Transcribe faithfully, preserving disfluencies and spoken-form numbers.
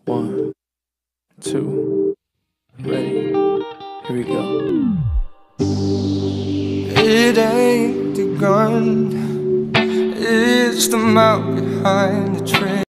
One, two, ready, here we go. It ain't the gun, it's the mouth behind the trigger.